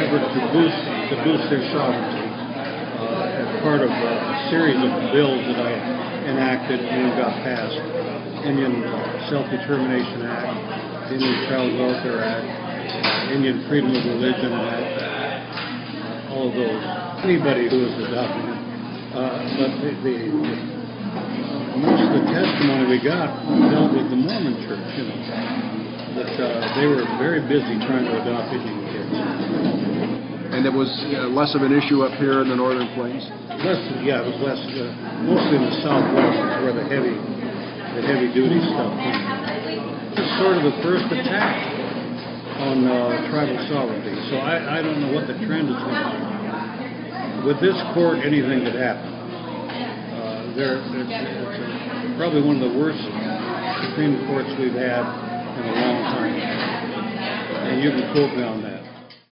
effort to boost their sovereignty as part of a series of bills that I enacted and got passed. Indian Self-Determination Act, Indian Child Welfare Act, Indian Freedom of Religion Act, all of those. Anybody who is adopted. But most of the testimony we got dealt with the Mormon Church, that they were very busy trying to adopt Indian kids. And it was less of an issue up here in the Northern Plains? It was less, mostly in the Southwest is where the heavy duty stuff came. This is sort of the first attack on tribal sovereignty. So I don't know what the trend is going to be. With this court, anything could happen. It's probably one of the worst Supreme Courts we've had in a long time. And you can quote me on that.